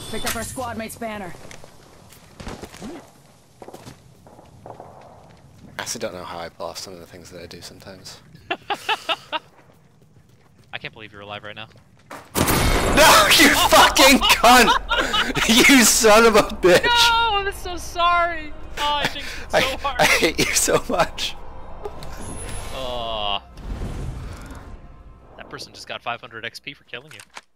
Picked up our squad mate's banner. I actually don't know how I pull off some of the things that I do sometimes. I can't believe you're alive right now. No, you fucking cunt! You son of a bitch! No, I'm so sorry. Oh, I think it's so hard. I hate you so much. Oh, that person just got 500 XP for killing you.